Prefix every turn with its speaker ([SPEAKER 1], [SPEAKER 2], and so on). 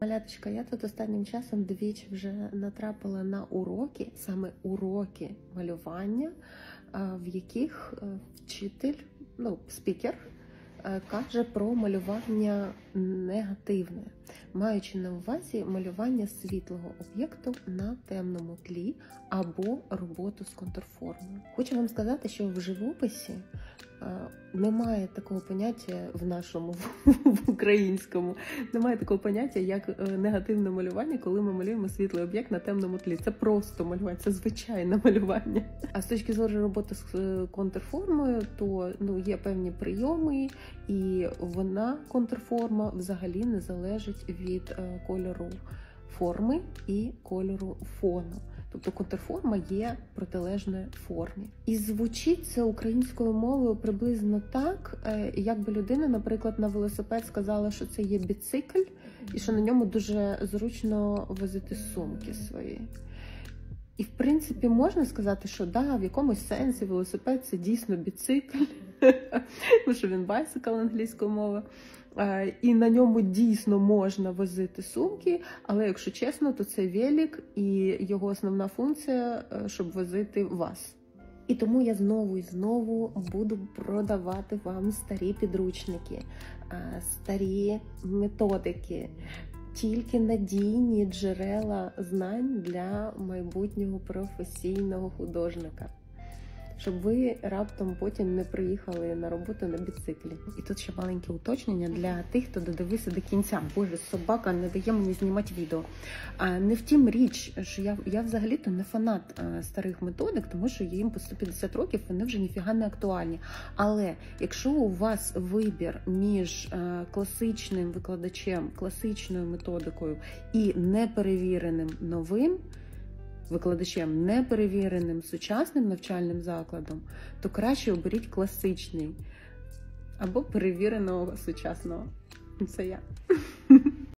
[SPEAKER 1] Маляточка, я тут останнім часом двічі вже натрапила на уроки, саме уроки малювання, в яких вчитель, спікер, каже про малювання негативне, маючи на увазі малювання світлого об'єкту на темному тлі або роботу з контрформою. Хочу вам сказати, що в живописі немає такого поняття в нашому, в українському, немає такого поняття, як негативне малювання, коли ми малюємо світлий об'єкт на темному тлі. Це просто малювання, це звичайне малювання. А з точки зору роботи з контрформою, то є певні прийоми, і вона, контрформа, взагалі не залежить від кольору форми і кольору фону. Тобто контрформа є протилежною формі. І звучить це українською мовою приблизно так, якби людина, наприклад, на велосипед сказала, що це є біцикл, і що на ньому дуже зручно возити сумки свої. І, в принципі, можна сказати, що да, в якомусь сенсі велосипед – це дійсно біцикл, тому що він bicycle англійською мовою. І на ньому дійсно можна возити сумки, але, якщо чесно, то це велик, і його основна функція – щоб возити вас. І тому я знову і знову буду продавати вам старі підручники, старі методики, тільки надійні джерела знань для майбутнього професійного художника. Щоб ви раптом потім не приїхали на роботу на біциклі. І тут ще маленьке уточнення для тих, хто додивився до кінця. Боже, собака не дає мені знімати відео. Не втім річ, що я взагалі-то не фанат старих методик, тому що їм по 150 років, вони вже ніфіга не актуальні. Але якщо у вас вибір між класичним викладачем, класичною методикою і неперевіреним новим викладачем, неперевіреним сучасним навчальним закладом, то краще оберіть класичний або перевіреного сучасного. Це я.